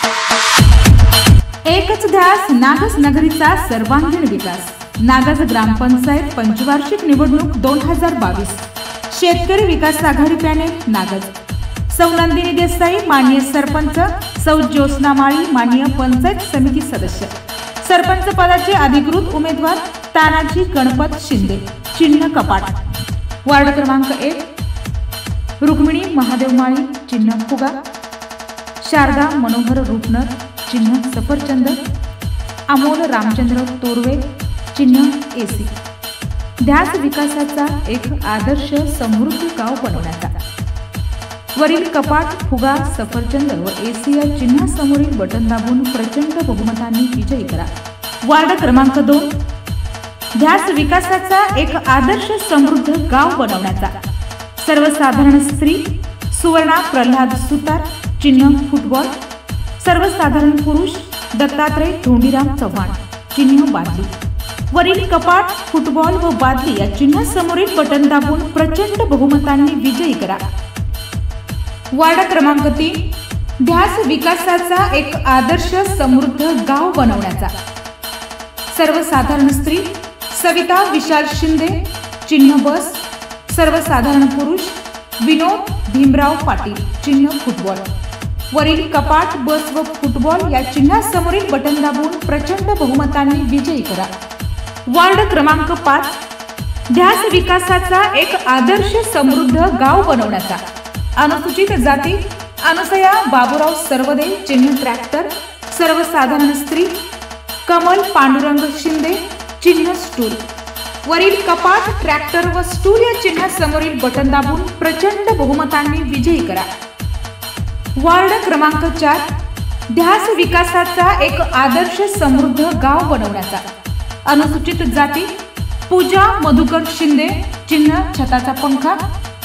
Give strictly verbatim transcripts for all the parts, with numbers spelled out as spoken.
एकच ध्यास नागज नगरीचा सर्वांगीण विकास। नागज ग्रामपंचायत पंचवार्षिक निवडणूक दोन हजार बावीस। शेतकरी विकास आघाडी पॅनेल नागज। सौ नंदिनी देसाई माननीय सरपंच, सौ ज्योत्स्ना माळी माननीय पंचायत समिती सदस्य। सरपंच पदाचे अधिकृत उमेदवार तानाजी गणपत शिंदे, चिन्ह कपाट। वार्ड क्रमांक एक रुक्मिणी महादेव माळी, चिन्ह फुगा। शारदा मनोहर रुपनर, चिन्ह सफरचंद। अमोल रामचंद्र तोरवे, चिन्ह एसी। ध्यास विकासाचा एक आदर्श समृद्ध गाव बनवण्याचा। वरील कपाट, फुगा, सफरचंद व एसी या चिन्हासमोरील बटन दाबून प्रचंड बहुमतांनी विजयी करा। वार्ड क्रमांक दोन ध्यास विकासाचा एक आदर्श समृद्ध गाव बनवण्याचा। सर्वसाधारण स्त्री सुवर्णा प्रल्हाद सुतार, चिन्ह फुटबॉल। सर्वसाधारण पुरुष दत्तात्रय धोंडीराम चव्हाण, चिन्ह बादली। वरील कपाट, फुटबॉल व बादली या चिन्हासमोरील बटन दाबून प्रचंड बहुमतांनी विजयी करा। वार्ड क्रमांक तीन ध्यास विकासाचा एक आदर्श समृद्ध गाव बनवण्याचा। सर्वसाधारण स्त्री सविता विशाल शिंदे, चिन्ह बस। सर्वसाधारण पुरुष विनोद भीमराव पाटील, चिन्ह फुटबॉल। वरील कपाट, बस व फुटबॉल या चिन्हासमोरील बटन दाबून प्रचंड बहुमतांनी विजयी करा। वार्ड क्रमांक पाच ध्यास विकासाचा एक आदर्श समृद्ध गाव बनवण्याचा। अनुसूचित जाती अनुसया बाबूराव सरवदे, चिन्ह ट्रॅक्टर। सर्वसाधारण स्त्री कमल पांडुरंग शिंदे, चिन्ह स्टूल। वरील कपाट, ट्रॅक्टर व स्टूल या चिन्हासमोरील बटन दाबून प्रचंड बहुमतांनी विजयी करा। वार्ड क्रमांक चार ध्यास विकासाचा एक आदर्श समृद्ध गाव बनवण्याचा। अनुसूचित जाती पूजा मधुकर शिंदे, चिन्ह छताचा पंखा।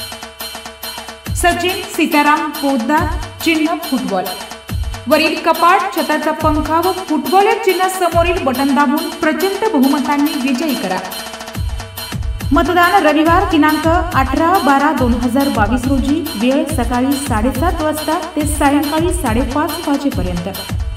सचिन सीताराम पोद्दार, चिन्ह फुटबॉल। वरील कपाट, छताचा पंखा व फुटबॉल या चिन्हासमोरील बटन दाबून प्रचंड बहुमतांनी विजयी करा। मतदान रविवार दिनांक अठरा बारा दोन हजार बावीस रोजी। वेळ सकाळी साडेसात वाजता ते सायंकाळी साडेपाच वाजेपर्यंत।